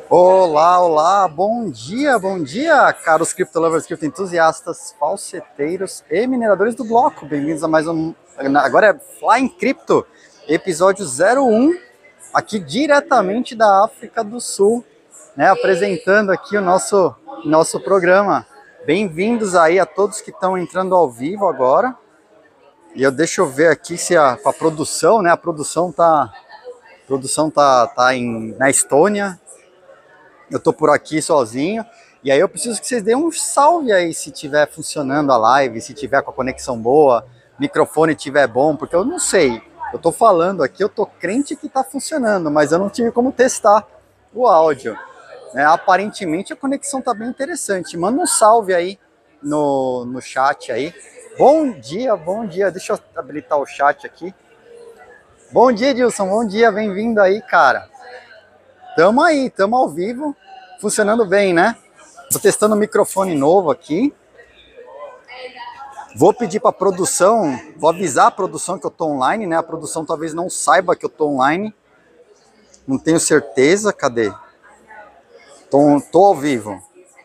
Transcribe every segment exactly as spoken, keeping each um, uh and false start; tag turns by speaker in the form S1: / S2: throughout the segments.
S1: Olá, olá, bom dia, bom dia, caros cripto lovers, cripto entusiastas, falseteiros e mineradores do bloco. Bem-vindos a mais um, agora é Flying Crypto, episódio zero um, aqui diretamente da África do Sul, né, apresentando aqui o nosso, nosso programa. Bem-vindos aí a todos que estão entrando ao vivo agora. E eu deixa eu ver aqui se a, a produção, né, a produção tá, a produção tá, tá em, na Estônia. Eu tô por aqui sozinho, e aí eu preciso que vocês deem um salve aí se tiver funcionando a live, se tiver com a conexão boa, microfone tiver bom, porque eu não sei. Eu tô falando aqui, eu tô crente que tá funcionando, mas eu não tive como testar o áudio. Né? Aparentemente a conexão tá bem interessante. Manda um salve aí no, no chat aí. Bom dia, bom dia. Deixa eu habilitar o chat aqui. Bom dia, Dilson, bom dia, bem-vindo aí, cara. Tamo aí, tamo ao vivo, funcionando bem, né? Tô testando um microfone novo aqui. Vou pedir para a produção, vou avisar a produção que eu tô online, né? A produção talvez não saiba que eu tô online. Não tenho certeza, cadê? Tô, tô ao vivo.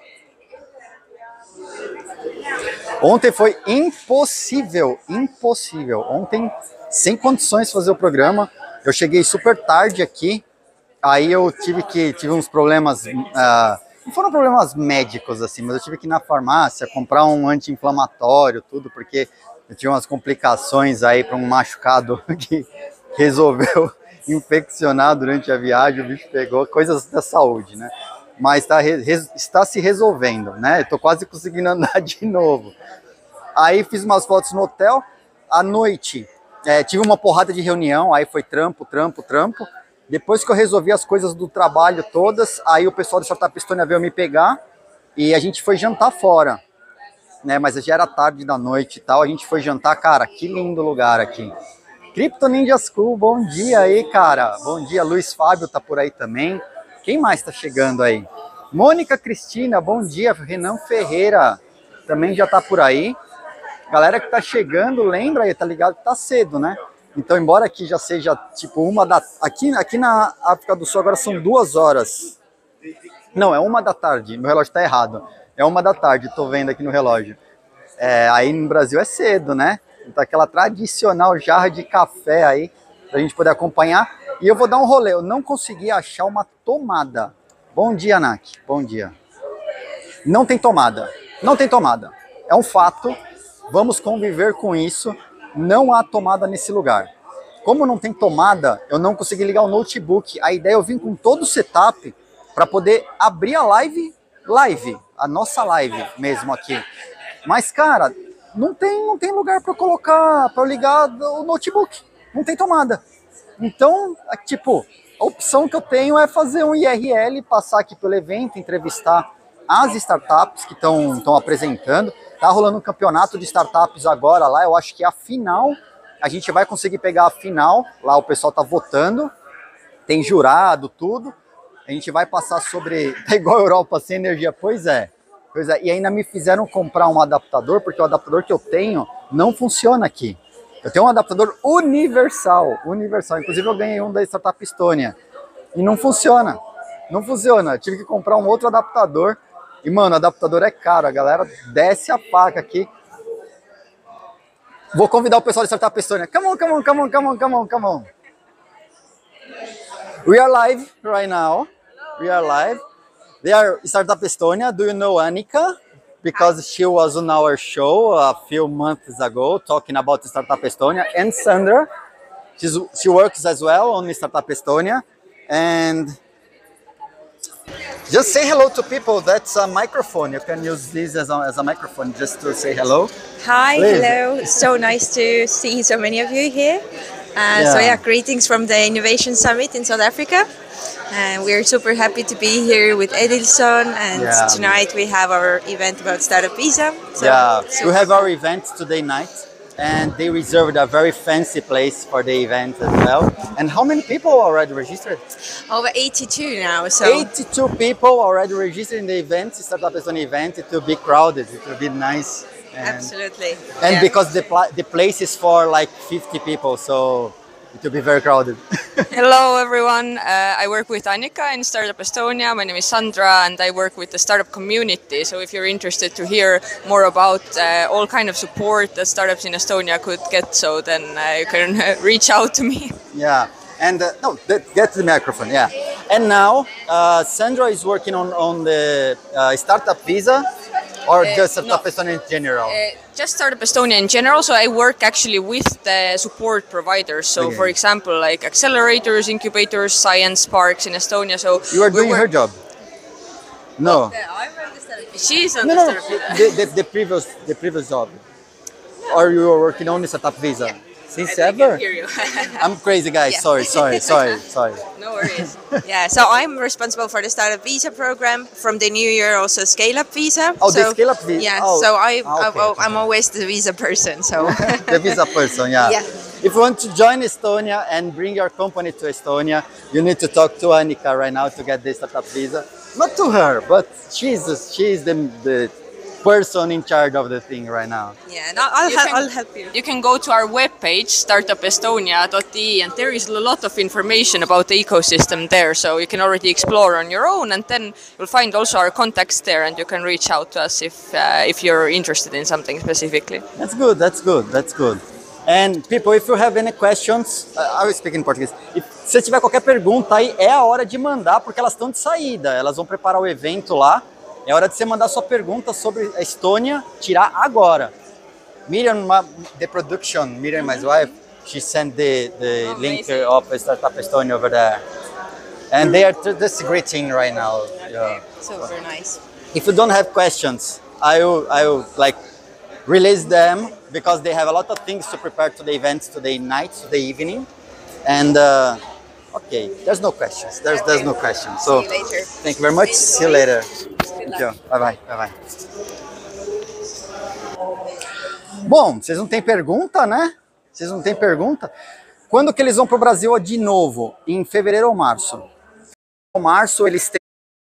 S1: Ontem foi impossível, impossível. Ontem, sem condições de fazer o programa. Eu cheguei super tarde aqui. Aí eu tive que, tive uns problemas, uh, não foram problemas médicos assim, mas eu tive que ir na farmácia comprar um anti-inflamatório, tudo, porque eu tinha umas complicações aí para um machucado que resolveu infeccionar durante a viagem, o bicho pegou, coisas da saúde, né? Mas tá, está se resolvendo, né? Eu tô quase conseguindo andar de novo. Aí fiz umas fotos no hotel, à noite é, tive uma porrada de reunião, aí foi trampo, trampo, trampo. Depois que eu resolvi as coisas do trabalho todas, aí o pessoal do Startup Estônia veio me pegar e a gente foi jantar fora, né? Mas já era tarde da noite e tal, a gente foi jantar, cara, que lindo lugar aqui. Crypto Ninja School, bom dia aí, cara. Bom dia, Luiz Fábio tá por aí também. Quem mais tá chegando aí? Mônica Cristina, bom dia. Renan Ferreira também já tá por aí. Galera que tá chegando, lembra aí, tá ligado que tá cedo, né? Então, embora aqui já seja tipo uma da... Aqui, aqui na África do Sul agora são duas horas. Não, é uma da tarde. Meu relógio tá errado. É uma da tarde, tô vendo aqui no relógio. É, aí no Brasil é cedo, né? Então aquela tradicional jarra de café aí, pra gente poder acompanhar. E eu vou dar um rolê. Eu não consegui achar uma tomada. Bom dia, Nath. Bom dia. Não tem tomada. Não tem tomada. É um fato. Vamos conviver com isso. Não há tomada nesse lugar. Como não tem tomada, eu não consegui ligar o notebook. A ideia é eu vim com todo o setup para poder abrir a live, live, a nossa live mesmo aqui. Mas, cara, não tem, não tem lugar para colocar, para ligar o notebook. Não tem tomada. Então, tipo, a opção que eu tenho é fazer um I R L, passar aqui pelo evento, entrevistar as startups que estão apresentando. Tá rolando um campeonato de startups agora lá, eu acho que é a final. A gente vai conseguir pegar a final, lá o pessoal tá votando, tem jurado, tudo. A gente vai passar sobre... Tá igual a Europa, sem energia, pois é. Pois é, e ainda me fizeram comprar um adaptador, porque o adaptador que eu tenho não funciona aqui. Eu tenho um adaptador universal, universal. Inclusive eu ganhei um da Startup Estônia. E não funciona, não funciona. Eu tive que comprar um outro adaptador. E, mano, o adaptador é caro, a galera desce a faca aqui. Vou convidar o pessoal de Startup Estônia. Come on, come on, come on, come on, come on, come on. We are live right now. We are live. They are Startup Estônia. Do you know Annika? Because she was on our show a few months ago talking about Startup Estônia. And Sandra, she's, she works as well on Startup Estônia. And... just say hello to people. That's a microphone. You can use this as a, as a microphone just to say hello.
S2: Hi,
S1: Please.
S2: hello. So nice to see so many of you here. Uh,
S1: yeah.
S2: So yeah, greetings from the Innovation Summit in South Africa. And we're super happy to be here with Edilson. And
S1: Yeah.
S2: tonight we have our event about Startup Visa. So
S1: Yeah,
S2: super
S1: we have our event today night. And they reserved a very fancy place for the event as well. And how many people already registered?
S2: over eighty-two now. So
S1: eighty-two people already registered in the event. Startup is an event. It will be crowded. It will be nice. And,
S2: absolutely.
S1: and
S2: Yeah.
S1: because the, pla the place is for like fifty people, so It will be very crowded.
S3: Hello everyone, uh, I work with Annika in Startup Estonia. My name is Sandra and I work with the startup community. So if you're interested to hear more about uh, all kind of support that startups in Estonia could get, so then uh, you can uh, reach out to me.
S1: Yeah, and uh, no, get the microphone, yeah. And now, uh, Sandra is working on, on the uh, Startup Visa, or
S3: Uh,
S1: just Startup
S3: no.
S1: Estonia in general?
S3: Uh, just Startup Estonia in general, so I work actually with the support providers. So
S1: Okay.
S3: for example, like accelerators, incubators, science parks in Estonia. So
S1: You are
S3: we
S1: doing
S3: work-
S1: her job? No.
S3: She's on
S1: No,
S3: the
S1: no,
S3: Startup
S1: the, the, the previous the previous job. Or you were working on the Startup Visa? Since
S3: I
S1: ever?
S3: can hear you.
S1: I'm crazy, guys.
S2: Yeah.
S1: Sorry, sorry, sorry, sorry.
S3: No worries.
S2: Yeah, so I'm responsible for the Startup Visa program. From the new year, also Scale Up Visa.
S1: Oh, the
S2: so,
S1: Scale Up Visa.
S2: Yeah,
S1: Oh,
S2: so I,
S1: ah, okay,
S2: I,
S1: okay.
S2: I'm always the visa person. So
S1: The visa person, yeah.
S2: Yeah.
S1: If you want to join Estonia and bring your company to Estonia, you need to talk to Annika right now to get the startup visa. Not to her, but she's she's the, the person in charge of the thing right now.
S2: yeah, and I'll, I'll,
S3: You
S2: hel-
S3: can-
S2: I'll help you.
S3: You can go to our webpage, startup estonia dot e, and there is a lot of information about the ecosystem there. So you can already explore on your own, and then you'll find also our contacts there, and you can reach out to us if uh, if you're interested in something specifically.
S1: That's good, that's good, that's good. And people, if you have any questions, uh, I will speak in português. If, se tiver qualquer pergunta aí, é a hora de mandar, porque elas estão de saída. Elas vão preparar o evento lá. É hora de você mandar sua pergunta sobre a Estônia, tirar agora. Miriam, my, the production, Miriam, my wife, she sent the, the
S3: Oh,
S1: link
S3: amazing.
S1: of Startup Estonia over there. And they are just greeting right now. Yeah.
S2: Super nice.
S1: If you don't have questions, I will, I will like release them because they have a lot of things to prepare to the events today night, today evening. And uh, okay, there's no questions. There's there's no questions. So
S2: See you later.
S1: thank you very much. See you later. Thank you. Bye bye. Bye bye. Bom, vocês não têm pergunta, né? Vocês não têm pergunta? Quando que eles vão para o Brasil de novo? Em fevereiro ou março? Em março eles têm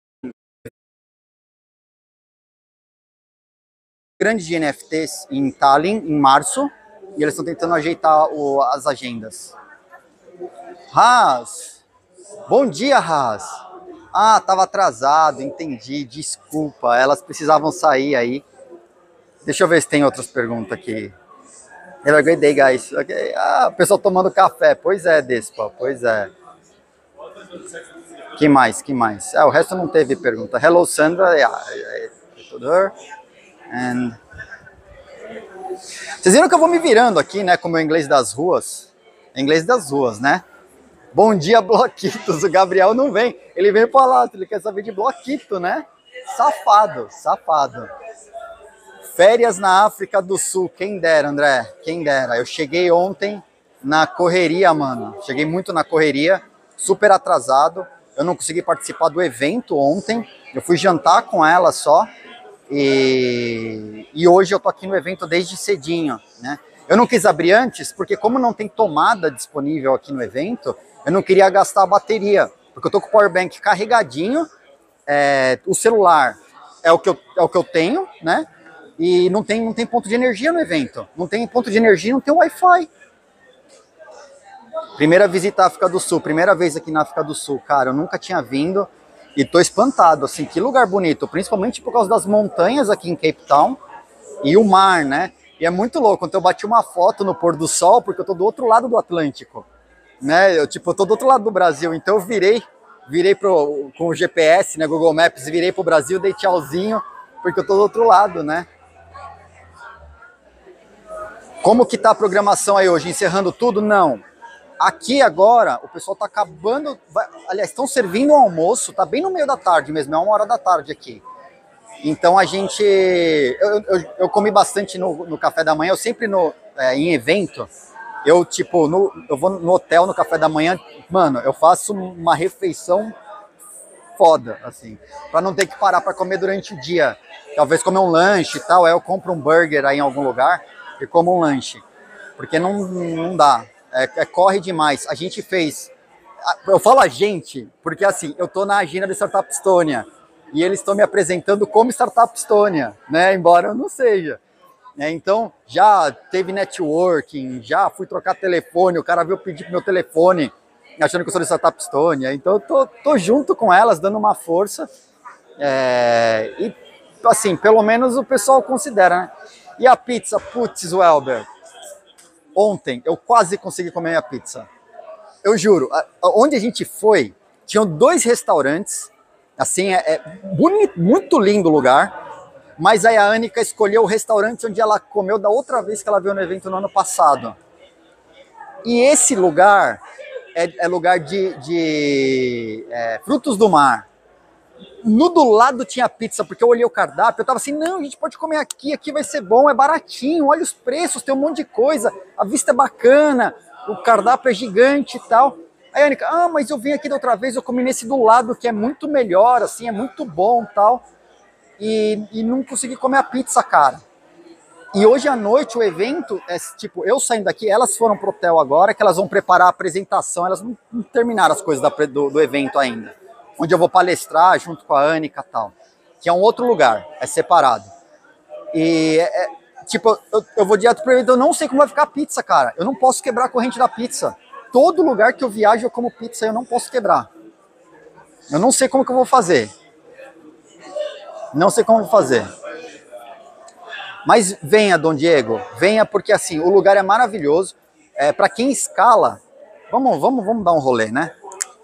S1: grande de N F Ts em Tallinn, em março, e eles estão tentando ajeitar o, as agendas. Haas, bom dia, Haas. Ah, tava atrasado, entendi, desculpa, elas precisavam sair aí. Deixa eu ver se tem outras perguntas aqui. Have a great day, guys. Okay. Ah, o pessoal tomando café. Pois é, Despa, pois é. Que mais, que mais? Ah, o resto não teve pergunta. Hello, Sandra. Yeah, I, I told her. And... Vocês viram que eu vou me virando aqui, né, com o meu inglês das ruas. Inglês das ruas, né? Bom dia, Bloquitos. O Gabriel não vem. Ele veio pra lá, ele quer saber de Bloquito, né? Safado, safado. Férias na África do Sul, quem dera, André, quem dera. Eu cheguei ontem na correria, mano. Cheguei muito na correria, super atrasado. Eu não consegui participar do evento ontem. Eu fui jantar com ela só. E, e hoje eu tô aqui no evento desde cedinho, né? Eu não quis abrir antes, porque como não tem tomada disponível aqui no evento, eu não queria gastar a bateria. Porque eu tô com o powerbank carregadinho, é, o celular é o, que eu, é o que eu tenho, né? E não tem, não tem ponto de energia no evento. Não tem ponto de energia, não tem Wi-Fi. Primeira visita à África do Sul, primeira vez aqui na África do Sul. Cara, eu nunca tinha vindo e tô espantado, assim, que lugar bonito. Principalmente por causa das montanhas aqui em Cape Town e o mar, né? E é muito louco, ontem eu bati uma foto no pôr do sol, porque eu tô do outro lado do Atlântico, né? Eu, tipo, eu tô do outro lado do Brasil, então eu virei, virei pro, com o G P S, né, Google Maps, virei pro Brasil, dei tchauzinho, porque eu tô do outro lado, né? Como que tá a programação aí hoje? Encerrando tudo? Não. Aqui agora, o pessoal tá acabando, vai, aliás, estão servindo o almoço, tá bem no meio da tarde mesmo, é uma hora da tarde aqui. Então a gente, eu, eu, eu comi bastante no, no café da manhã, eu sempre no, é, em evento, eu tipo, no, eu vou no hotel no café da manhã, mano, eu faço uma refeição foda, assim, pra não ter que parar pra comer durante o dia. Talvez comer um lanche e tal, aí eu compro um burger aí em algum lugar e como um lanche, porque não, não dá, é, é, corre demais. A gente fez, eu falo a gente, porque assim, eu tô na agenda da Startup Estonia, e eles estão me apresentando como Startup Estonia, né? Embora eu não seja. É, então, já teve networking, já fui trocar telefone, o cara veio pedir pro meu telefone, achando que eu sou de Startup Estônia. Então, eu tô, tô junto com elas, dando uma força. É, e, assim, pelo menos o pessoal considera, né? E a pizza, putz, Welber, ontem eu quase consegui comer a pizza. Eu juro, onde a gente foi, tinham dois restaurantes, assim, é, é bonito, muito lindo o lugar, mas aí a Anica escolheu o restaurante onde ela comeu da outra vez que ela veio no evento no ano passado. E esse lugar é, é lugar de, de é, frutos do mar. No do lado tinha pizza, porque eu olhei o cardápio, eu tava assim, não, a gente pode comer aqui, aqui vai ser bom, é baratinho, olha os preços, tem um monte de coisa, a vista é bacana, o cardápio é gigante e tal. Aí a Anica, ah, mas eu vim aqui da outra vez, eu comi nesse do lado, que é muito melhor, assim, é muito bom e tal. E, e não consegui comer a pizza, cara. E hoje à noite o evento, é tipo, eu saindo daqui, elas foram pro hotel agora, que elas vão preparar a apresentação, elas não, não terminaram as coisas da, do, do evento ainda. Onde eu vou palestrar junto com a Anica e tal. Que é um outro lugar, é separado. E, é, tipo, eu, eu vou direto pro evento, eu não sei como vai ficar a pizza, cara. Eu não posso quebrar a corrente da pizza. Todo lugar que eu viajo eu como pizza, eu não posso quebrar. Eu não sei como que eu vou fazer. Não sei como vou fazer. Mas venha, Dom Diego, venha, porque assim, o lugar é maravilhoso. É, para quem escala, vamos, vamos, vamos dar um rolê, né?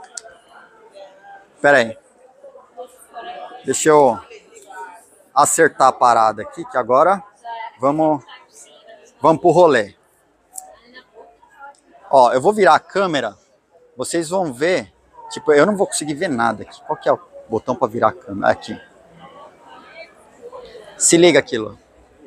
S1: Pera aí. Deixa eu acertar a parada aqui, que agora vamos, vamos pro rolê. Ó, eu vou virar a câmera, vocês vão ver, tipo, eu não vou conseguir ver nada aqui. Qual que é o botão para virar a câmera? Aqui. Se liga aquilo.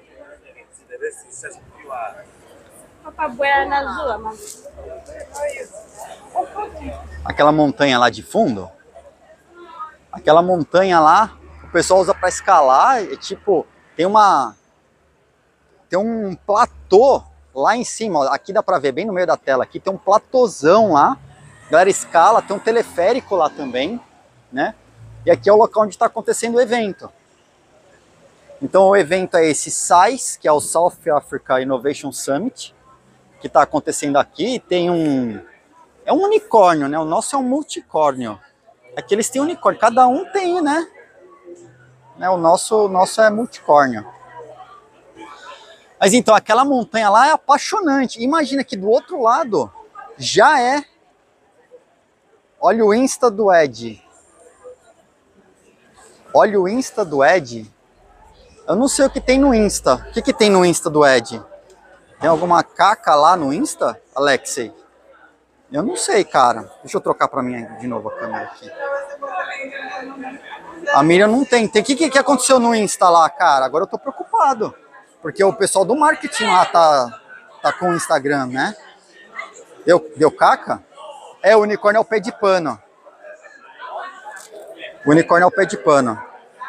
S1: Aquela montanha lá de fundo, aquela montanha lá, o pessoal usa para escalar, é tipo, tem uma, tem um platô lá em cima, ó, aqui dá para ver bem no meio da tela, aqui tem um platôzão lá, a galera escala, tem um teleférico lá também, né? E aqui é o local onde está acontecendo o evento. Então o evento é esse S A I S, que é o South Africa Innovation Summit, que está acontecendo aqui. Tem um... é um unicórnio, né? O nosso é um multicórnio. Aqui eles têm unicórnio, cada um tem, né? né? O nosso, o nosso é multicórnio. Mas então, aquela montanha lá é apaixonante. Imagina que do outro lado já é... Olha o Insta do Ed. Olha o Insta do Ed. Eu não sei o que tem no Insta. O que, que tem no Insta do Ed? Tem alguma caca lá no Insta, Alexei? Eu não sei, cara. Deixa eu trocar pra mim de novo a câmera aqui. A Miriam não tem. Tem. O que, que, que aconteceu no Insta lá, cara? Agora eu tô preocupado. Porque o pessoal do marketing lá tá, tá com o Instagram, né? Deu, deu caca? É, o unicórnio é o pé de pano. O unicórnio é o pé de pano.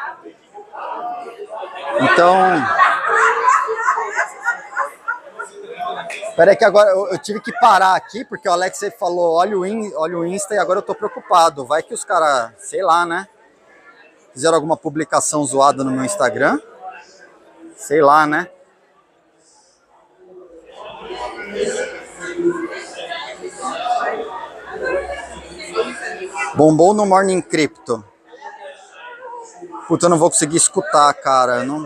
S1: Então... Espera aí que agora eu, eu tive que parar aqui, porque o Alexei falou, olha o, in, olha o Insta, e agora eu tô preocupado. Vai que os caras, sei lá, né? Fizeram alguma publicação zoada no meu Instagram. Sei lá, né? Bombou no Morning Crypto. Puta, eu não vou conseguir escutar, cara. Não...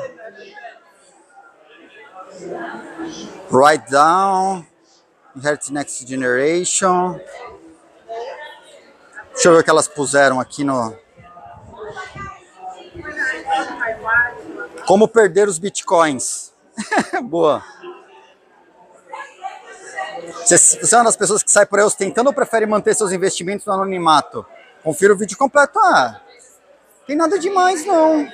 S1: Write down. Inherit Next Generation. Deixa eu ver o que elas puseram aqui no... Como perder os bitcoins. Boa. Você, você é uma das pessoas que sai por aí ostentando ou prefere manter seus investimentos no anonimato? Confira o vídeo completo. Ah, tem nada demais, não.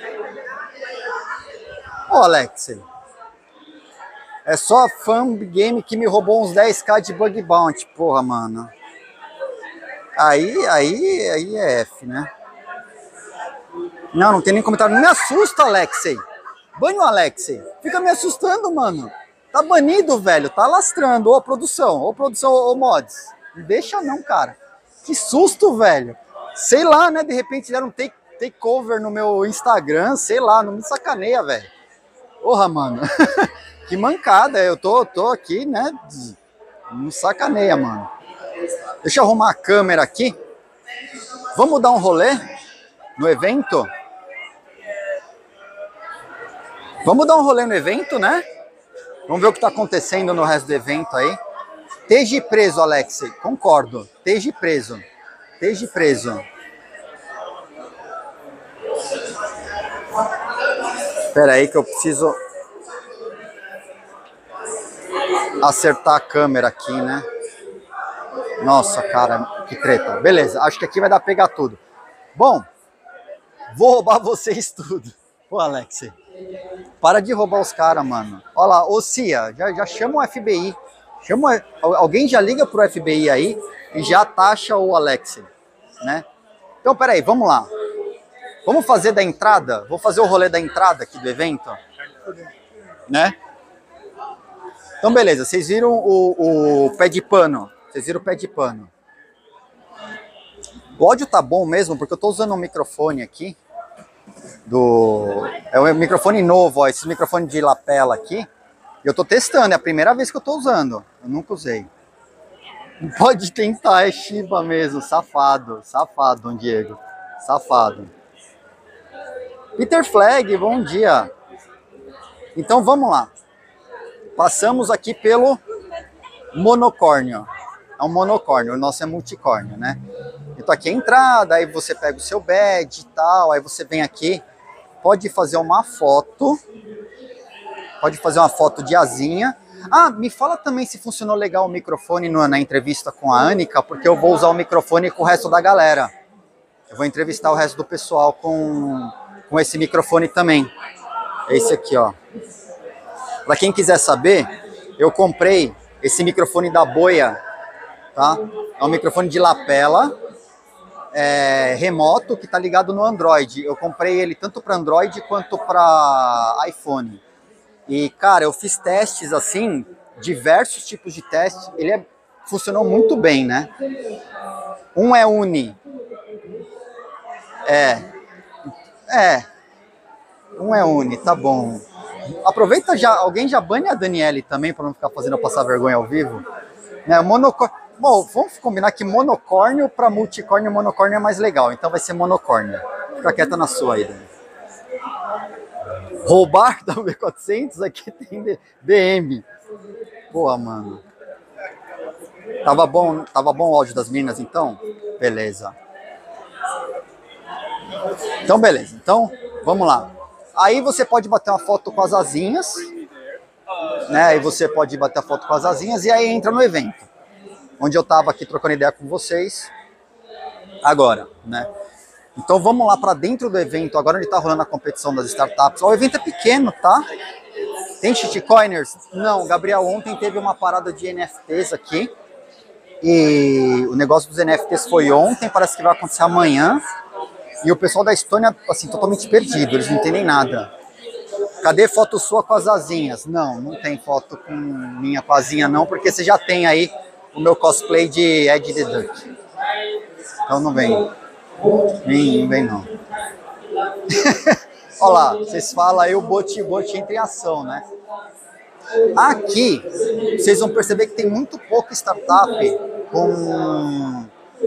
S1: Ô, Alexei. É só a Fan Game que me roubou uns dez k de bug bounty. Porra, mano. Aí, aí, aí é F, né? Não, não tem nem comentário. Não me assusta, Alexei. Banho, Alexei. Fica me assustando, mano. Tá banido, velho. Tá lastrando. Ô, produção. Ô, produção, ô, mods. Não deixa não, cara. Que susto, velho. Sei lá, né? De repente deram um take, takeover no meu Instagram. Sei lá, não me sacaneia, velho. Porra, mano. Que mancada, eu tô, tô aqui, né? Não sacaneia, mano. Deixa eu arrumar a câmera aqui. Vamos dar um rolê no evento? Vamos dar um rolê no evento, né? Vamos ver o que tá acontecendo no resto do evento aí. Esteja preso, Alexei. Concordo. Esteja preso. Esteja preso. Espera aí que eu preciso acertar a câmera aqui, né? Nossa, cara, que treta. Beleza, acho que aqui vai dar pra pegar tudo. Bom, vou roubar vocês tudo. Pô, Alexei, para de roubar os caras, mano. Olha lá, ô Cia, já, já chama o F B I. Chama, alguém já liga pro F B I aí e já taxa o Alexei, né? Então, peraí, vamos lá. Vamos fazer da entrada? Vou fazer o rolê da entrada aqui do evento, né? Então, beleza, vocês viram o, o pé de pano. Vocês viram o pé de pano. O áudio tá bom mesmo, porque eu tô usando um microfone aqui. Do... É um microfone novo, ó, esse microfone de lapela aqui. E eu tô testando, é a primeira vez que eu tô usando. Eu nunca usei. Pode tentar, é Shiba mesmo, safado. Safado, Dom Diego. Safado. Peter Flag, bom dia. Então, vamos lá. Passamos aqui pelo monocórnio. É um monocórnio, o nosso é multicórnio, né? Então aqui é a entrada, aí você pega o seu badge e tal, aí você vem aqui, pode fazer uma foto, pode fazer uma foto de asinha. Ah, me fala também se funcionou legal o microfone no, na entrevista com a Anica, porque eu vou usar o microfone com o resto da galera. Eu vou entrevistar o resto do pessoal com, com esse microfone também. É esse aqui, ó. Para quem quiser saber, eu comprei esse microfone da Boia, tá? É um microfone de lapela, é, remoto, que tá ligado no Android. Eu comprei ele tanto para Android quanto para iPhone. E, cara, eu fiz testes assim, diversos tipos de testes. Ele é, funcionou muito bem, né? Um é Uni. É. É. Um é Uni, tá bom. Aproveita já, alguém já bane a Daniele também, para não ficar fazendo eu passar vergonha ao vivo. Né, monocórnio. Bom, vamos combinar que monocórnio para multicórnio, monocórnio é mais legal. Então vai ser monocórnio. Fica quieta na sua aí, Dani. Roubar da V quatrocentos, aqui tem D M. Boa, mano. Tava bom, tava bom o áudio das minas, então? Beleza. Então, beleza. Então, vamos lá. Aí você pode bater uma foto com as asinhas, né? Aí você pode bater a foto com as asinhas e aí entra no evento. Onde eu tava aqui trocando ideia com vocês agora, né? Então vamos lá para dentro do evento, agora onde tá rolando a competição das startups. O evento é pequeno, tá? Tem shitcoiners? Não, Gabriel, ontem teve uma parada de N F Ts aqui. E o negócio dos N F Ts foi ontem, parece que vai acontecer amanhã. E o pessoal da Estônia, assim, totalmente perdido, eles não entendem nada. Cadê foto sua com as asinhas? Não, não tem foto com minha com a asinha não, porque você já tem aí o meu cosplay de Ed the Duck. Então não vem. Nem, não vem não. Olha lá, vocês falam aí o bot bot entra em ação, né? Aqui, vocês vão perceber que tem muito pouca startup com...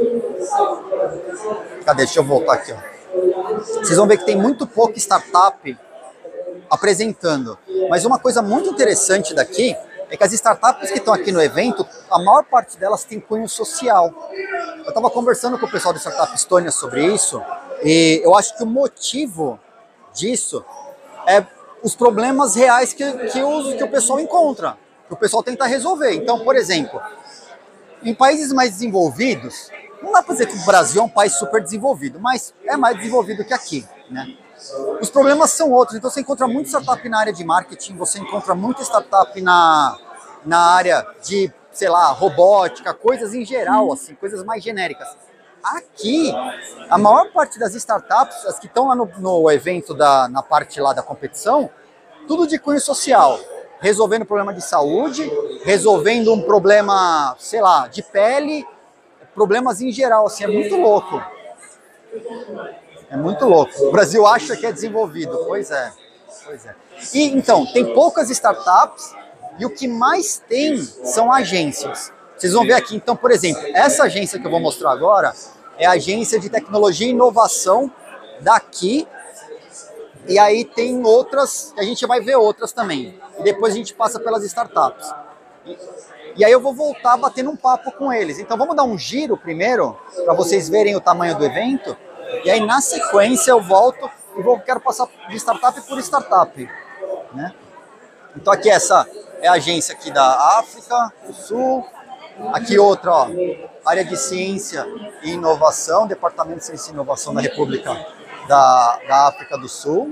S1: Cadê? Deixa eu voltar aqui, ó. Vocês vão ver que tem muito pouca startup apresentando. Mas uma coisa muito interessante daqui é que as startups que estão aqui no evento, a maior parte delas tem cunho social. Eu estava conversando com o pessoal da Startup Estônia sobre isso, e eu acho que o motivo disso é os problemas reais que, que, os, que o pessoal encontra, que o pessoal tenta resolver. Então, por exemplo, em países mais desenvolvidos, não dá para dizer que o Brasil é um país super desenvolvido, mas é mais desenvolvido que aqui, né? Os problemas são outros, então você encontra muita startup na área de marketing, você encontra muita startup na, na área de, sei lá, robótica, coisas em geral, assim, coisas mais genéricas. Aqui, a maior parte das startups, as que estão lá no, no evento, da, na parte lá da competição, tudo de cunho social, resolvendo problema de saúde, resolvendo um problema, sei lá, de pele, problemas em geral, assim, é muito louco. É muito louco. O Brasil acha que é desenvolvido, pois é. Pois é. E então, tem poucas startups e o que mais tem são agências. Vocês vão ver aqui, então, por exemplo, essa agência que eu vou mostrar agora é a agência de tecnologia e inovação daqui. E aí tem outras, a gente vai ver outras também. E depois a gente passa pelas startups. E, e aí eu vou voltar batendo um papo com eles. Então vamos dar um giro primeiro, para vocês verem o tamanho do evento. E aí na sequência eu volto e vou, quero passar de startup por startup, né? Então aqui essa é a agência aqui da África do Sul. Aqui outra, ó, área de ciência e inovação, Departamento de Ciência e Inovação da República da, da África do Sul.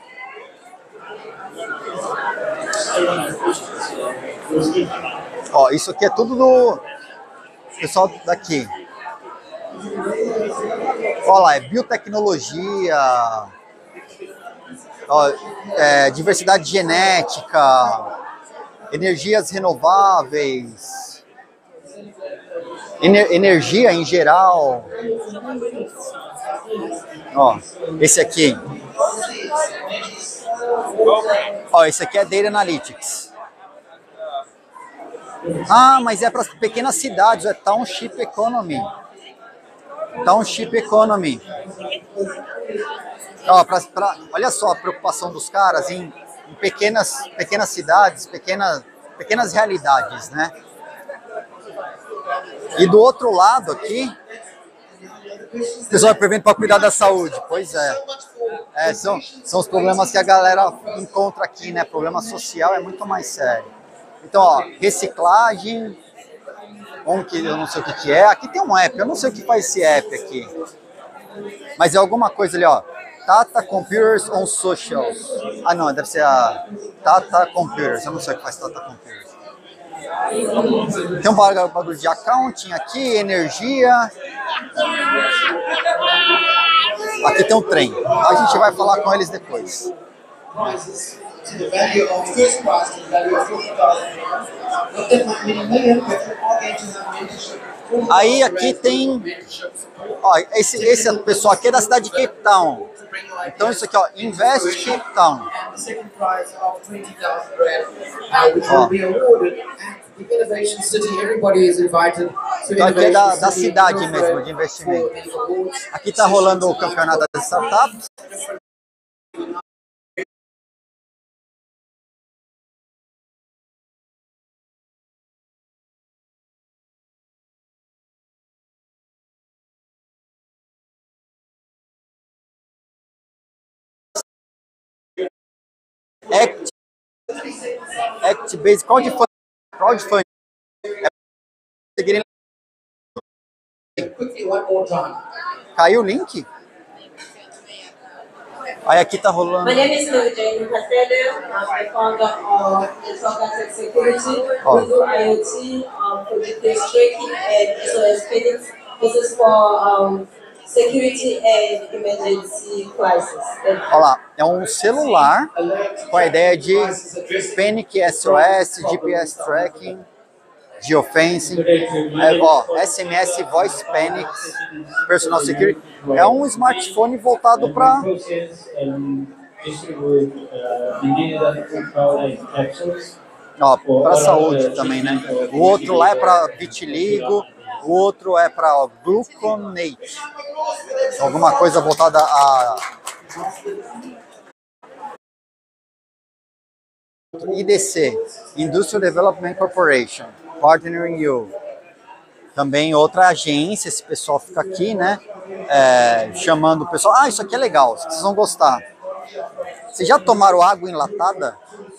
S1: Ó, isso aqui é tudo do pessoal daqui. Olha lá, é biotecnologia, ó, é, diversidade genética, energias renováveis, ener, energia em geral. Ó, esse aqui. Ó, esse aqui é Data Analytics. Ah, mas é para pequenas cidades, é Township Economy. Township Economy. Ó, pra, pra, olha só a preocupação dos caras em, em pequenas, pequenas cidades, pequenas, pequenas realidades, né? E do outro lado aqui, o pessoal prevendo para cuidar da saúde. Pois é. É, são, são os problemas que a galera encontra aqui, né? Problema social é muito mais sério. Então, ó, reciclagem, um que eu não sei o que, que é. Aqui tem um app, eu não sei o que faz esse app aqui. Mas é alguma coisa ali, ó. Tata Computers on Socials. Ah, não, deve ser a Tata Computers. Eu não sei o que faz Tata Computers. Tem um bagulho de accounting aqui, energia. Aqui tem um trem. A gente vai falar com eles depois. Aí aqui tem, ó, esse, esse pessoal aqui é da cidade de Cape Town. Então isso aqui, ó, Invest Cape Town. Ó. Então aqui é da, da cidade mesmo, de investimento. Aqui está rolando o campeonato das startups. Act, Act Base, crowdfunding. crowdfunding. Caiu o link? Aí aqui tá rolando.
S4: My name is Jane Castello. I'm the founder of Network Security. We do IoT, um, predictive tracking, and S O S payments. This is for um, security and emergency crisis.
S1: Olha lá, é um celular com a ideia de Panic S O S, G P S tracking, geofencing, é, ó, S M S Voice Panic, Personal Security. É um smartphone voltado para ó, para saúde também, né? O outro lá é para vitiligo, o outro é para gluconate, alguma coisa voltada a I D C, Industrial Development Corporation, Partnering You. Também outra agência, esse pessoal fica aqui, né? É, chamando o pessoal. Ah, isso aqui é legal, vocês vão gostar. Vocês já tomaram água enlatada?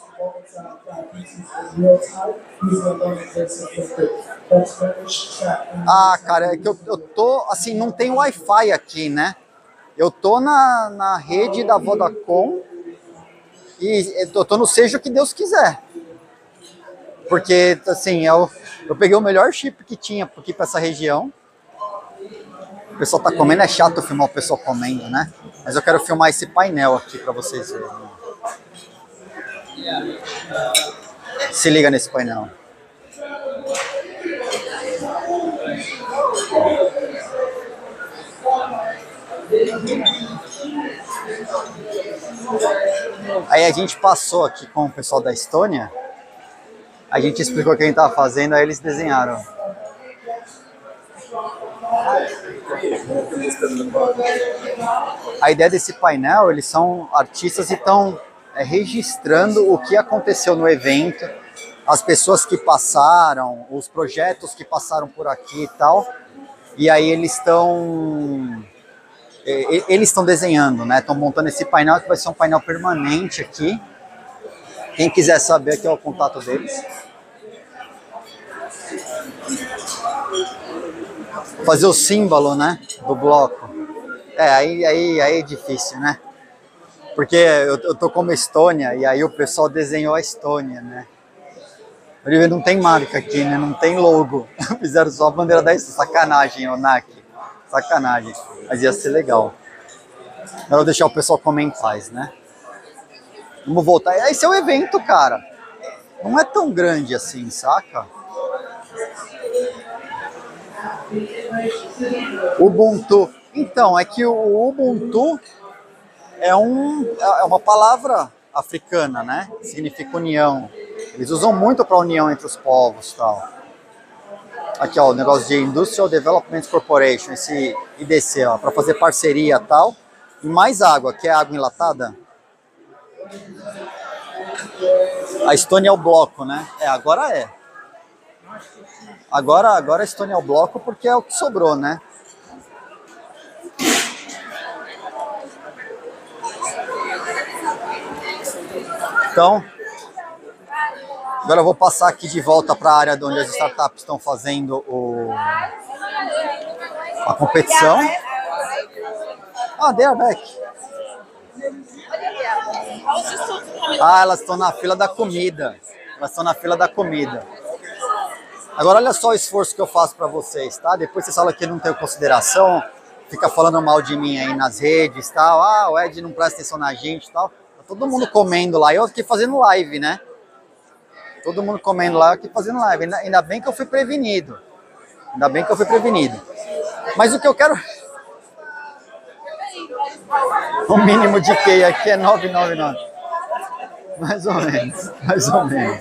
S1: Ah, cara, é que eu, eu tô, assim, não tem Wi-Fi aqui, né? Eu tô na, na rede da Vodacom e eu tô no seja o que Deus quiser. Porque, assim, eu, eu peguei o melhor chip que tinha aqui para essa região. O pessoal tá comendo, é chato filmar o pessoal comendo, né? Mas eu quero filmar esse painel aqui para vocês verem. Se liga nesse painel. Aí a gente passou aqui com o pessoal da Estônia, a gente explicou o que a gente estava fazendo, aí eles desenharam. A ideia desse painel, eles são artistas e estão é, registrando o que aconteceu no evento, as pessoas que passaram, os projetos que passaram por aqui e tal. E aí eles estão eles estão desenhando, né? Estão montando esse painel que vai ser um painel permanente aqui. Quem quiser saber, aqui é o contato deles. Fazer o símbolo, né, do bloco. É, aí, aí, aí é difícil, né? Porque eu, eu tô como Estônia e aí o pessoal desenhou a Estônia, né? Não tem marca aqui, né? Não tem logo. Fizeram só a bandeira da Estônia. Sacanagem, o N A C. Sacanagem. Mas ia ser legal. Eu vou deixar o pessoal como faz, né? Vamos voltar. Esse é o evento, cara. Não é tão grande assim, saca? Ubuntu. Então, é que o Ubuntu é, um, é uma palavra africana, né? Significa união. Eles usam muito para união entre os povos e tal. Aqui, ó, o negócio de Industrial Development Corporation, esse I D C, ó, para fazer parceria e tal. E mais água, que é água enlatada. A Estônia é o bloco, né? É, agora é. Agora, agora a Estônia é o bloco porque é o que sobrou, né? Então, agora eu vou passar aqui de volta para a área onde as startups estão fazendo o, a competição. Ah, they are back. Ah, elas estão na fila da comida. Elas estão na fila da comida. Agora olha só o esforço que eu faço para vocês, tá? Depois vocês falam que eu não tenho consideração, fica falando mal de mim aí nas redes, tal. Ah, o Ed não presta atenção na gente, tal. Tá todo mundo comendo lá, eu aqui fazendo live, né? Todo mundo comendo lá, eu aqui fazendo live. Ainda, ainda bem que eu fui prevenido. Ainda bem que eu fui prevenido. Mas o que eu quero... O mínimo de Q I aqui é nove nove nove. Mais ou menos, mais ou menos.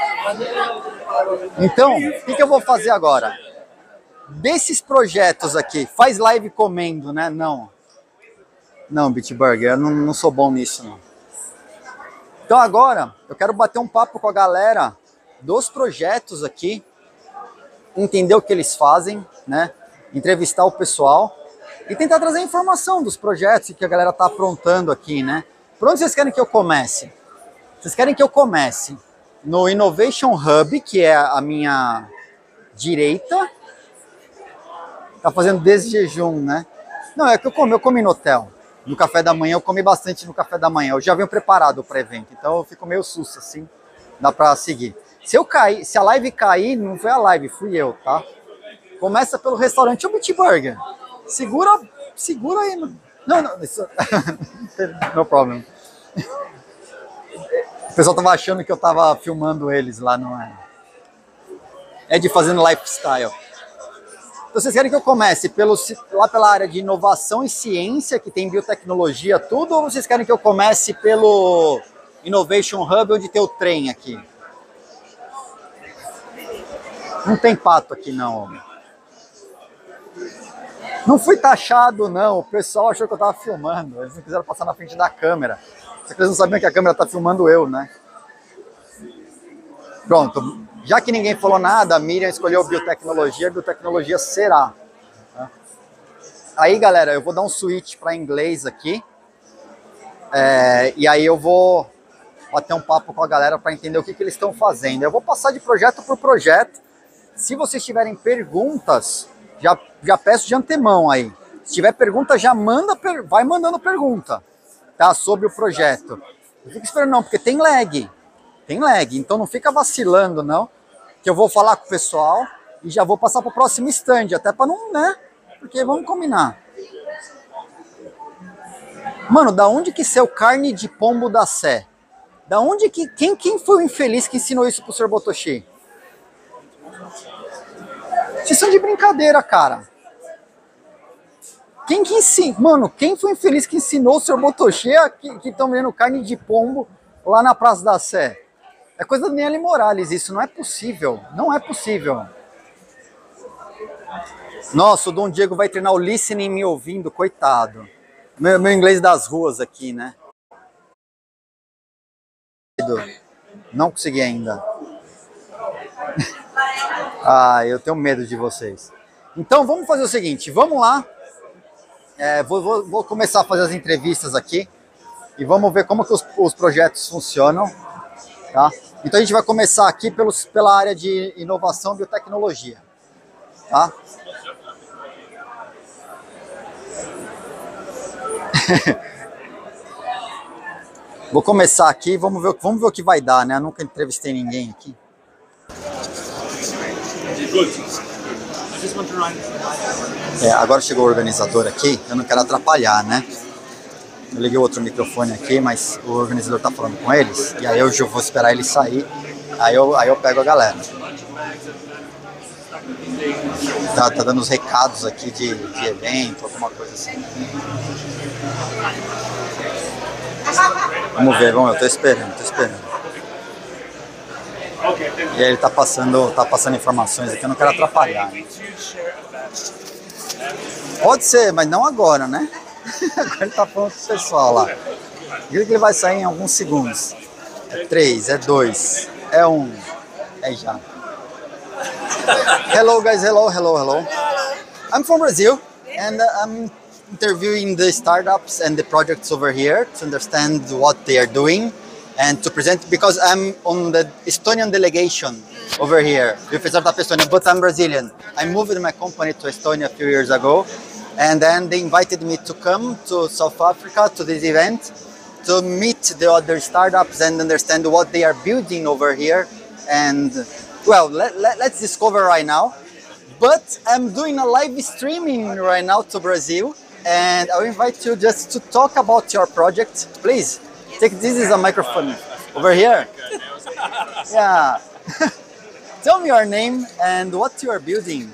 S1: Então, o que, que eu vou fazer agora? Desses projetos aqui, faz live comendo, né? Não. Não, Bitburger, eu não, não sou bom nisso, não. Então agora, eu quero bater um papo com a galera dos projetos aqui, entender o que eles fazem, né? Entrevistar o pessoal e tentar trazer informação dos projetos que a galera tá aprontando aqui, né? Por onde vocês querem que eu comece? Vocês querem que eu comece no Innovation Hub, que é a minha direita. Tá fazendo desde jejum, né? Não, é que eu comi, eu comi no hotel. No café da manhã, eu comi bastante no café da manhã. Eu já venho preparado para evento, então eu fico meio susto assim. Dá para seguir. Se eu cair, se a live cair, não foi a live, fui eu, tá? Começa pelo restaurante, o Bitburger. Segura, segura aí. Não, não, isso... no problem. O pessoal tava achando que eu tava filmando eles lá, não é? É de fazendo lifestyle. Então vocês querem que eu comece pelo, lá pela área de inovação e ciência, que tem biotecnologia, tudo, ou vocês querem que eu comece pelo Innovation Hub, onde tem o trem aqui? Não tem pato aqui, não. Não fui taxado, não. O pessoal achou que eu tava filmando. Eles não quiseram passar na frente da câmera. Só que eles não sabiam que a câmera tá filmando eu, né? Pronto. Já que ninguém falou nada, a Miriam escolheu biotecnologia. Biotecnologia será. Aí, galera, eu vou dar um switch para inglês aqui. É, e aí eu vou bater um papo com a galera para entender o que, que eles estão fazendo. Eu vou passar de projeto por projeto. Se vocês tiverem perguntas, já, já peço de antemão aí. Se tiver pergunta, já manda, vai mandando pergunta, tá? Sobre o projeto. Não fica esperando não, porque tem lag. Tem lag, então não fica vacilando, não. Que eu vou falar com o pessoal e já vou passar para o próximo stand, até para não, né? Porque vamos combinar. Mano, da onde que saiu carne de pombo da Sé? Da onde que... Quem, quem foi o infeliz que ensinou isso pro senhor Botoshi? Vocês são de brincadeira, cara. Quem que ensina? Mano, quem foi infeliz que ensinou o senhor Botoche que estão vendendo carne de pombo lá na Praça da Sé? É coisa do Nelly Morales, isso não é possível. Não é possível. Nossa, o Dom Diego vai treinar o listening me ouvindo, coitado. Meu, meu inglês das ruas aqui, né? Não consegui ainda. Ah, eu tenho medo de vocês. Então vamos fazer o seguinte, vamos lá. É, vou, vou, vou começar a fazer as entrevistas aqui e vamos ver como que os, os projetos funcionam, tá? Então a gente vai começar aqui pelos, pela área de inovação e biotecnologia, tá? Vou começar aqui, vamos ver, vamos ver o que vai dar, né? Eu nunca entrevistei ninguém aqui. É, agora chegou o organizador aqui, eu não quero atrapalhar, né? Eu liguei outro microfone aqui, mas o organizador tá falando com eles, e aí eu já vou esperar ele sair, aí eu, aí eu pego a galera. Tá, tá dando os recados aqui de, de evento, alguma coisa assim. Vamos ver, vamos, eu tô esperando, tô esperando. E aí ele tá passando, tá passando informações aqui, eu não quero atrapalhar. Né? Pode ser, mas não agora, né? Agora ele tá falando pro pessoal lá. Diga que ele vai sair em alguns segundos. É três, é dois, é um. É já. Hello guys, hello, hello, hello. I'm from Brazil and I'm interviewing the startups and the projects over here to understand what they are doing and to present, because I'm on the Estonian delegation over here with Startup Estonia, but I'm Brazilian. I moved my company to Estonia a few years ago, and then they invited me to come to South Africa to this event to meet the other startups and understand what they are building over here. And well, let, let, let's discover right now. But I'm doing a live streaming right now to Brazil, and I'll invite you just to talk about your project. Please, take this is a microphone over here. Yeah. Tell me your name and what you are building.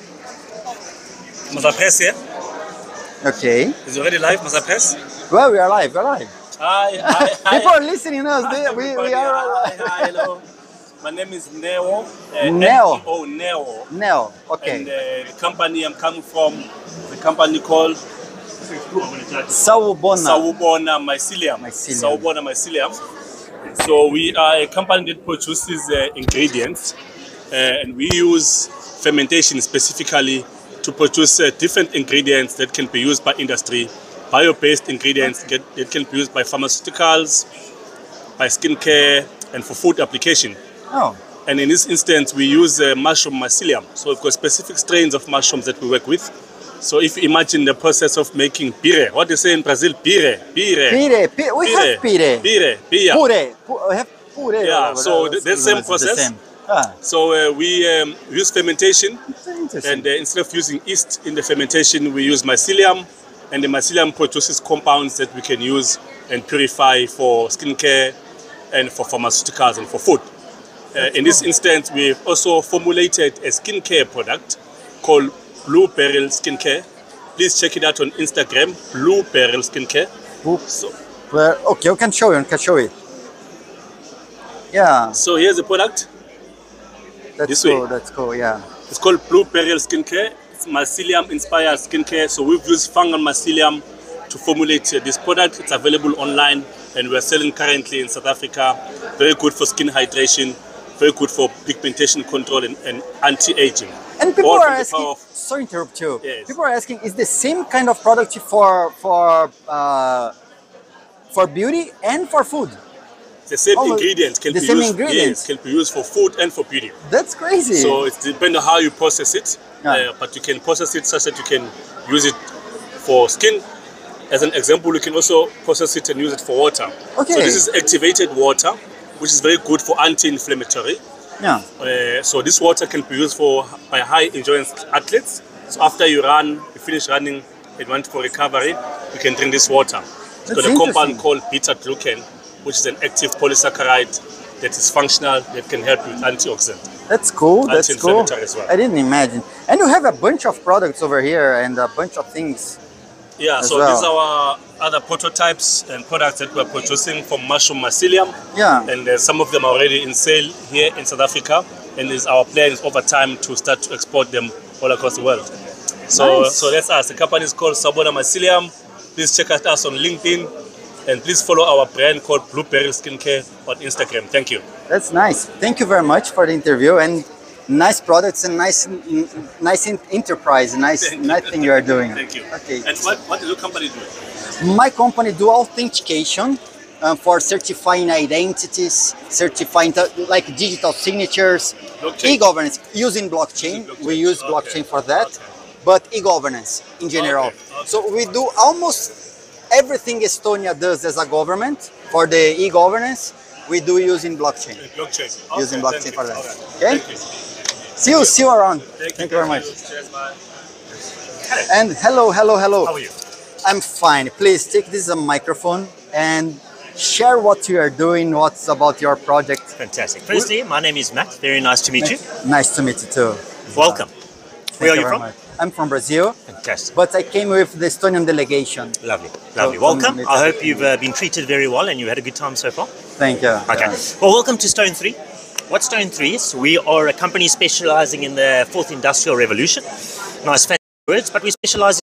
S5: Mazapes here.
S1: Okay.
S5: Is it already live, Mazapes?
S1: Well, we are live, we are live.
S5: Hi, hi, hi.
S1: People are listening to us, they, we, we are
S5: Hi,
S1: live.
S5: hi, hello. My name is Neo. Uh,
S1: Neo.
S5: Oh, Neo.
S1: Neo, okay.
S5: And uh, the company I'm coming from, the company called
S1: Sawubona.
S5: Sawubona Mycelium.
S1: Mycelium.
S5: Sawubona Mycelium. So we are a company that produces uh, ingredients, uh, and we use fermentation specifically to produce uh, different ingredients that can be used by industry, bio-based ingredients get, that can be used by pharmaceuticals, by skincare, and for food application.
S1: Oh.
S5: And in this instance, we use uh, mushroom mycelium. So we've got specific strains of mushrooms that we work with. So if you imagine the process of making pire, what do you say in Brazil? Pire, pire.
S1: Pire, pire. We have pire.
S5: Pire, pire.
S1: Pure, we have pure.
S5: Yeah, so the, the same process.
S1: The same. Ah.
S5: So uh, we um, use fermentation,
S1: Interesting.
S5: and uh, instead of using yeast in the fermentation, we use mycelium, and the mycelium produces compounds that we can use and purify for skincare and for pharmaceuticals and for food. Uh, in this instance, we've also formulated a skincare product called Blue Beryl Skincare. Please check it out on Instagram, Blue Beryl Skincare.
S1: Oops.
S5: So,
S1: Well, okay, you can show you, can show it. Yeah,
S5: so here's the product.
S1: that's
S5: This
S1: cool,
S5: way.
S1: that's cool, yeah.
S5: It's called Blue Beryl Skincare. It's mycelium inspired skincare. So we've used fungal mycelium to formulate uh, this product. It's available online and we're selling currently in South Africa. Very good for skin hydration, very good for pigmentation control and, and anti-aging.
S1: And people
S5: All
S1: are
S5: from the
S1: asking,
S5: power of-
S1: sorry to interrupt you.
S5: Yes.
S1: People are asking, is the same kind of product for for uh, for beauty and for food?
S5: The same
S1: Oh,
S5: ingredient can
S1: the
S5: be
S1: same
S5: used.
S1: ingredients.
S5: Yes, can be used for food and for beauty.
S1: That's crazy.
S5: So it depends on how you process it,
S1: Yeah.
S5: uh, but you can process it such that you can use it for skin. As an example, you can also process it and use it for water.
S1: Okay.
S5: So this is activated water, which is very good for anti-inflammatory.
S1: yeah.
S5: Uh, so this water can be used for by high endurance athletes. So after you run, you finish running, and want for recovery, you can drink this water. It's
S1: That's
S5: got a compound
S1: interesting.
S5: called beta-glucan, which is an active polysaccharide that is functional, that can help with antioxidant.
S1: That's cool. That's cool.
S5: Anti-inflammatory as well.
S1: I didn't imagine. And you have a bunch of products over here and a bunch of things
S5: Yeah,
S1: as
S5: so
S1: well.
S5: these are our other prototypes and products that we're producing from mushroom mycelium.
S1: Yeah.
S5: And uh, some of them are already in sale here in South Africa. And it's our plan is over time to start to export them all across the world. So,
S1: Nice.
S5: so that's us. The company is called Sawubona Mycelium. Please check us out on LinkedIn. And please follow our brand called Blueberry Skincare on Instagram. Thank you.
S1: That's nice. Thank you very much for the interview and nice products and nice, n- nice in- enterprise, nice,
S5: Thank you.
S1: nice thing you are doing.
S5: Thank you.
S1: Okay.
S5: And what, what does your company do?
S1: My company do authentication um, for certifying identities, certifying th- like digital signatures,
S5: Blockchain.
S1: e-governance using blockchain.
S5: Blockchain.
S1: We use
S5: Okay.
S1: blockchain for that, but e-governance in general.
S5: Okay. Okay.
S1: So we do almost everything Estonia does as a government for the e-governance. We do using blockchain.
S5: Blockchain.
S1: Using
S5: Okay,
S1: blockchain
S5: thank
S1: for
S5: you.
S1: that.
S5: Okay.
S1: Okay?
S5: Thank you.
S1: See you, see you around.
S5: Thank,
S1: Thank you very much.
S5: Cheers, bye.
S1: And hello, hello, hello.
S5: How are you?
S1: I'm fine. Please take this a microphone and share what you are doing, what's about your project.
S6: Fantastic. Firstly, my name is Matt. Very nice to meet you.
S1: Nice to meet you too.
S6: Welcome.
S1: Thank
S6: Where are you
S1: very
S6: from?
S1: much. I'm from Brazil,
S6: Fantastic.
S1: but I came with the Estonian delegation.
S6: Lovely. Lovely.
S1: So,
S6: Welcome.
S1: um,
S6: I hope you've uh, been treated very well and you had a good time so far.
S1: Thank you.
S6: Okay.
S1: Yeah.
S6: Well, welcome to Stone three. What Stone three is, we are a company specializing in the fourth industrial revolution. Nice fancy words, but we specialize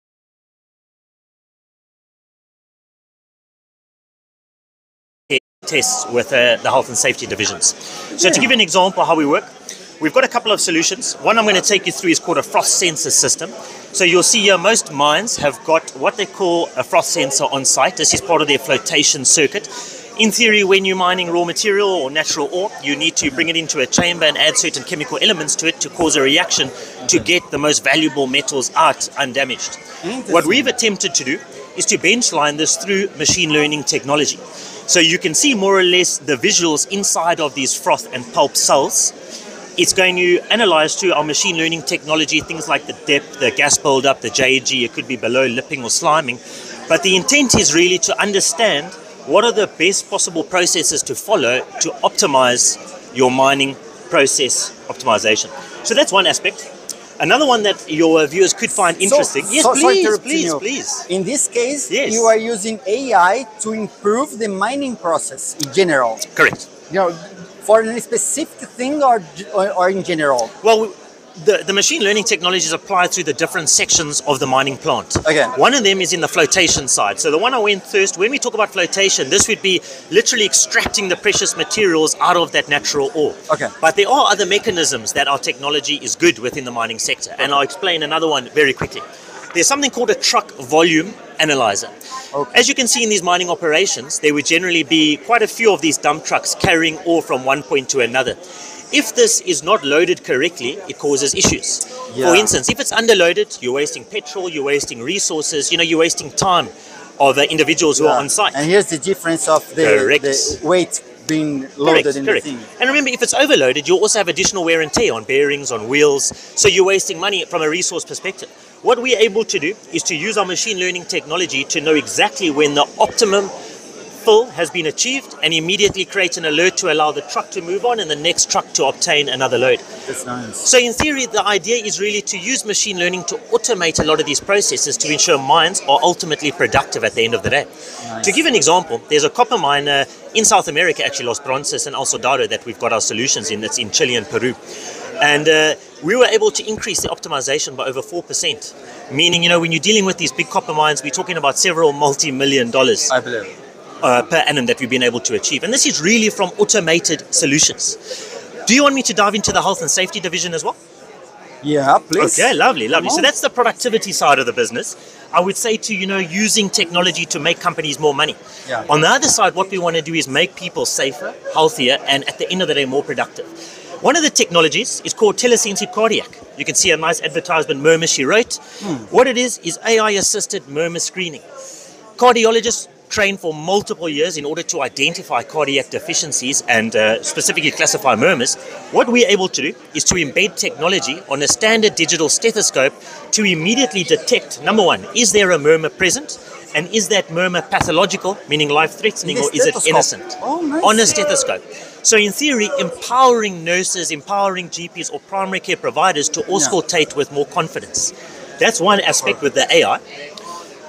S6: in tests with uh, the health and safety divisions. So to give you an example how we work, we've got a couple of solutions. One I'm going to take you through is called a frost sensor system. So you'll see here most mines have got what they call a frost sensor on site. This is part of their flotation circuit. In theory, when you're mining raw material or natural ore, you need to bring it into a chamber and add certain chemical elements to it to cause a reaction to get the most valuable metals out undamaged. What we've attempted to do is to benchline this through machine learning technology. So you can see more or less the visuals inside of these froth and pulp cells. It's going to analyze through our machine learning technology things like the depth, the gas buildup, the J A G, it could be below lipping or sliming. But the intent is really to understand what are the best possible processes to follow to optimize your mining process optimization. So that's one aspect. Another one that your viewers could find interesting.
S1: So,
S6: yes,
S1: so, sorry to
S6: please,
S1: interrupt
S6: please,
S1: you.
S6: please.
S1: In this case,
S6: Yes.
S1: you are using A I to improve the mining process in general.
S6: Correct.
S1: You know, for a specific thing or or, or in general.
S6: Well, the, the machine learning technology is applied through the different sections of the mining plant.
S1: Okay.
S6: One of them is in the flotation side. So the one I went first, when we talk about flotation, this would be literally extracting the precious materials out of that natural ore.
S1: Okay.
S6: But there are other mechanisms that our technology is good within the mining sector. And I'll explain another one very quickly. There's something called a truck volume analyzer.
S1: Okay.
S6: As you can see in these mining operations, there would generally be quite a few of these dump trucks carrying ore from one point to another. If this is not loaded correctly, it causes issues.
S1: Yeah.
S6: For instance, if it's underloaded, you're wasting petrol, you're wasting resources, you know, you're wasting time of the individuals who
S1: Yeah.
S6: are on site.
S1: And here's the difference of the,
S6: Correct.
S1: the weight being loaded
S6: Correct,
S1: in
S6: correct.
S1: the thing.
S6: And remember, if it's overloaded, you'll also have additional wear and tear on bearings, on wheels, so you're wasting money from a resource perspective. What we're able to do is to use our machine learning technology to know exactly when the optimum fill has been achieved and immediately create an alert to allow the truck to move on and the next truck to obtain another load.
S1: That's nice.
S6: So in theory, the idea is really to use machine learning to automate a lot of these processes to ensure mines are ultimately productive at the end of the day.
S1: Nice.
S6: To give an example, there's a copper mine uh, in South America, actually Los Bronces and El Soldado, that we've got our solutions in. That's in Chile and Peru. And uh, we were able to increase the optimization by over four percent. Meaning, you know, when you're dealing with these big copper mines, we're talking about several multi-million dollars.
S1: I believe.
S6: Uh, per annum that we've been able to achieve. And this is really from automated solutions. Do you want me to dive into the health and safety division as well?
S1: Yeah, please.
S6: Okay, lovely, lovely.
S1: Come
S6: So
S1: on.
S6: that's the productivity side of the business. I would say to, you know, using technology to make companies more money.
S1: Yeah.
S6: On the other side, what we want to do is make people safer, healthier, and at the end of the day, more productive. One of the technologies is called telesensitive cardiac. You can see a nice advertisement, murmur she wrote.
S1: Hmm.
S6: What it is, is A I-assisted murmur screening. Cardiologists train for multiple years in order to identify cardiac deficiencies and uh, specifically classify murmurs. What we're able to do is to embed technology on a standard digital stethoscope to immediately detect, number one, is there a murmur present? And is that murmur pathological, meaning life-threatening,
S1: In the
S6: or is it
S1: stethoscope?
S6: innocent?
S1: Oh, nice.
S6: On a stethoscope. So in theory, empowering nurses, empowering G Ps or primary care providers to auscultate with more confidence. That's one aspect with the A I.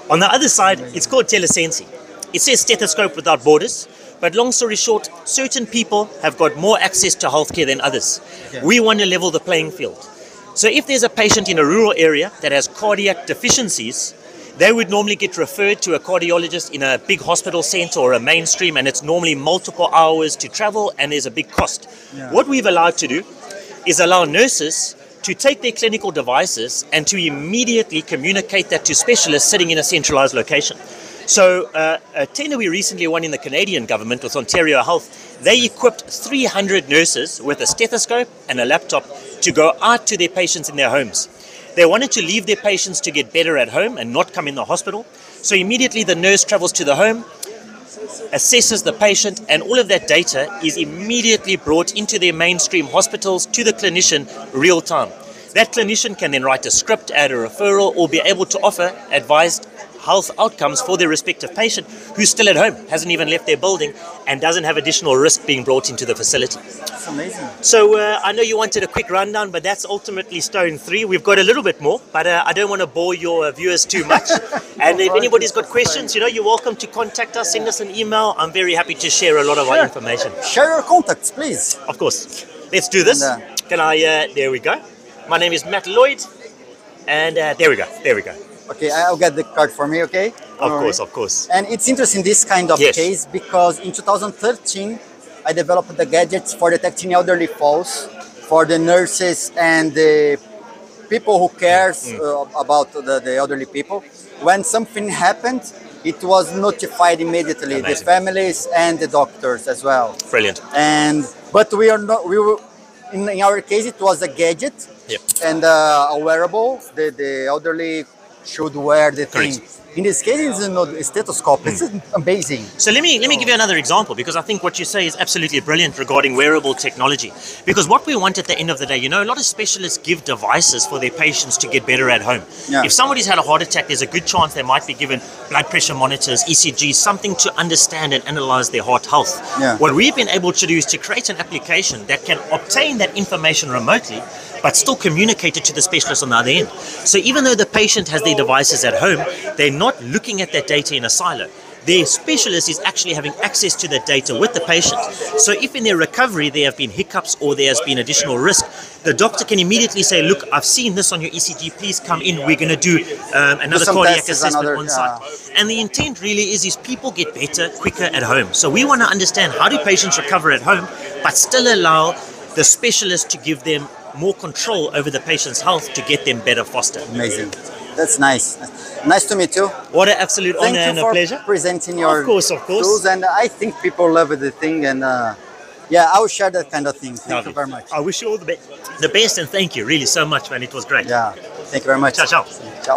S6: On the other side, it's called Telesensi. It says stethoscope without borders, but long story short, certain people have got more access to healthcare than others. Okay. We want to level the playing field. So if there's a patient in a rural area that has cardiac deficiencies, they would normally get referred to a cardiologist in a big hospital center or a mainstream, and it's normally multiple hours to travel and there's a big cost. Yeah. What we've allowed to do is allow nurses to take their clinical devices and to immediately communicate that to specialists sitting in a centralized location. So uh, a tender we recently won in the Canadian government with Ontario Health, they equipped three hundred nurses with a stethoscope and a laptop to go out to their patients in their homes. They wanted to leave their patients to get better at home and not come in the hospital. So immediately the nurse travels to the home, assesses the patient, and all of that data is immediately brought into their mainstream hospitals to the clinician real time. That clinician can then write a script, add a referral, or be able to offer advised health outcomes for their respective patient who's still at home, hasn't even left their building, and doesn't have additional risk being brought into the facility.
S1: That's amazing.
S6: So uh, I know you wanted a quick rundown, but that's ultimately stone three. We've got a little bit more, but uh, I don't want to bore your viewers too much. And if anybody's got questions, you know, you're welcome to contact us, send us an email. I'm very happy to share a lot of
S1: sure.
S6: our information.
S1: Share your contacts, please.
S6: Of course. Let's do this.
S1: And, uh,
S6: Can I, uh, there we go. My name is Matt Lloyd, and uh, there we go, there we go.
S1: Okay, I'll get the card for me, okay?
S6: Of course, of course.
S1: And it's interesting, this kind of
S6: yes.
S1: case, because in two thousand thirteen, I developed the gadgets for detecting elderly falls for the nurses and the people who cares mm. uh, about the, the elderly people. When something happened, it was notified immediately, Amazing. The families and the doctors as well.
S6: Brilliant.
S1: And but we are not, we were, in, in our case, it was a gadget
S6: yep.
S1: and uh, a wearable. The, the elderly should wear the
S6: Correct.
S1: thing. In this case, it's a stethoscope. Mm. It's amazing.
S6: So let me let me give you another example, because I think what you say is absolutely brilliant regarding wearable technology. Because what we want at the end of the day, you know, a lot of specialists give devices for their patients to get better at home. Yeah. If somebody's had a heart attack, there's a good chance they might be given blood pressure monitors, E C Gs, something to understand and analyze their heart health.
S1: Yeah.
S6: What we've been able to do is to create an application that can obtain that information remotely, but still communicate it to the specialist on the other end. So even though the patient has their devices at home, they're not looking at that data in a silo. Their specialist is actually having access to that data with the patient. So if in their recovery there have been hiccups or there has been additional risk, the doctor can immediately say, look, I've seen this on your E C G, please come in, we're going to do um, another cardiac assessment another, on site. Yeah. And the intent really is, is people get better quicker at home. So we want to understand, how do patients recover at home, but still allow the specialist to give them more control over the patient's health to get them better faster.
S1: Amazing. That's nice. Nice to meet you.
S6: What an absolute
S1: Thank
S6: honor and a pleasure.
S1: For presenting your
S6: of course, of course.
S1: tools, and I think people love the thing, and uh, yeah, I'll share that kind of thing. Thank Lovely. You very much.
S6: I wish you all the best. The best, and thank you really so much, man. It was great.
S1: Yeah. Thank you very much.
S6: Tchau, tchau.
S1: Tchau.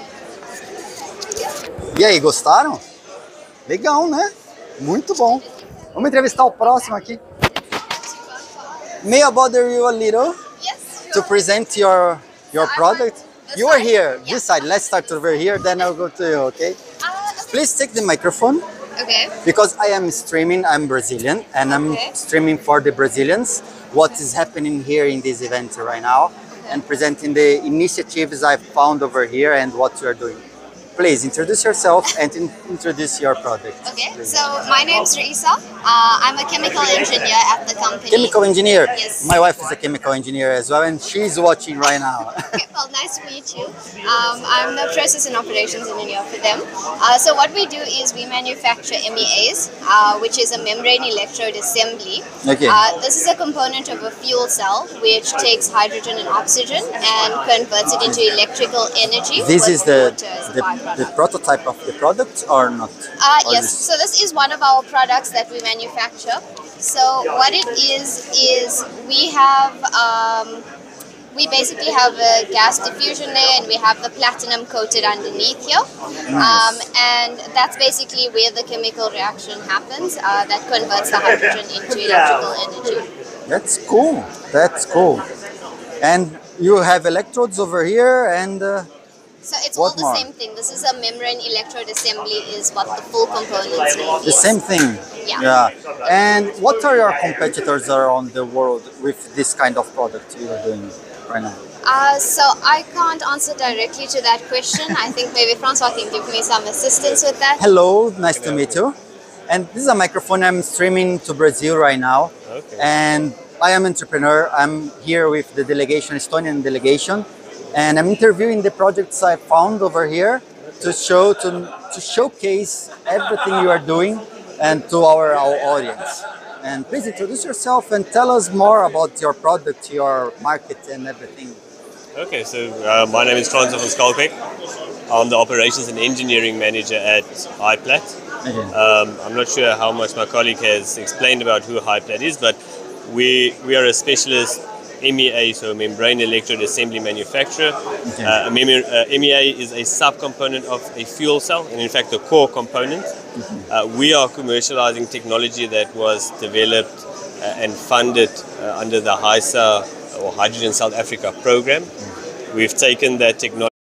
S1: E aí, gostaram? Legal, né? Muito bom. Vamos entrevistar o próximo aqui. May I bother you a little?
S7: Yes, sure.
S1: To present your your product? You are here,
S7: yeah.
S1: this side. Let's start over here, then I'll go to you, okay?
S7: Uh, okay.
S1: Please take the microphone.
S7: Okay.
S1: Because I am streaming, I'm Brazilian, and I'm
S7: okay.
S1: streaming for the Brazilians what is happening here in this event right now, okay. and presenting the initiatives I've found over here and what you are doing. Please introduce yourself and in introduce your product.
S7: Okay,
S1: please.
S7: So my name's Raisa. Uh, I'm a chemical engineer at the company.
S1: Chemical engineer?
S7: Yes.
S1: My wife is a chemical engineer as well, and she's watching right now.
S7: Okay, well, nice to meet you. Um, I'm the process and operations engineer for them. Uh, so what we do is we manufacture M E As, uh, which is a membrane electrode assembly.
S1: Okay.
S7: Uh, this is a component of a fuel cell which takes hydrogen and oxygen and converts it into electrical energy.
S1: This is the, the,
S7: the,
S1: the prototype of the product or not?
S7: Uh,
S1: or
S7: yes,
S1: this?
S7: so this is one of our products that we manufacture. So what it is, is we have, um, we basically have a gas diffusion layer and we have the platinum coated underneath here.
S1: Nice.
S7: Um, and that's basically where the chemical reaction happens uh, that converts the hydrogen into electrical energy.
S1: That's cool, that's cool. And you have electrodes over here and... Uh,
S7: So it's
S1: what
S7: all the
S1: more?
S7: same thing. This is a membrane electrode assembly is what the full components name
S1: The
S7: is.
S1: same thing.
S7: Yeah.
S1: Yeah. And what are your competitors around the world with this kind of product you are doing right now?
S7: Uh, so I can't answer directly to that question. I think maybe Francois can give me some assistance with that.
S1: Hello, nice to meet you. And this is a microphone. I'm streaming to Brazil right now.
S8: Okay.
S1: And I am an entrepreneur. I'm here with the delegation, Estonian delegation. And I'm interviewing the projects I found over here to show to, to showcase everything you are doing and to our, our audience. And please introduce yourself and tell us more about your product, your market and everything.
S8: Okay, so uh, my name is Francois van Skalkbeek. I'm the operations and engineering manager at HiPlat.
S1: Okay.
S8: Um, I'm not sure how much my colleague has explained about who HiPlat is, but we we are a specialist M E A, so membrane electrode assembly manufacturer.
S1: Okay.
S8: Uh, a mem- uh, M E A is a subcomponent of a fuel cell, and in fact a core component.
S1: Mm-hmm.
S8: Uh, we are commercializing technology that was developed uh, and funded uh, under the HySA or Hydrogen South Africa program.
S1: Mm-hmm.
S8: We've taken that technology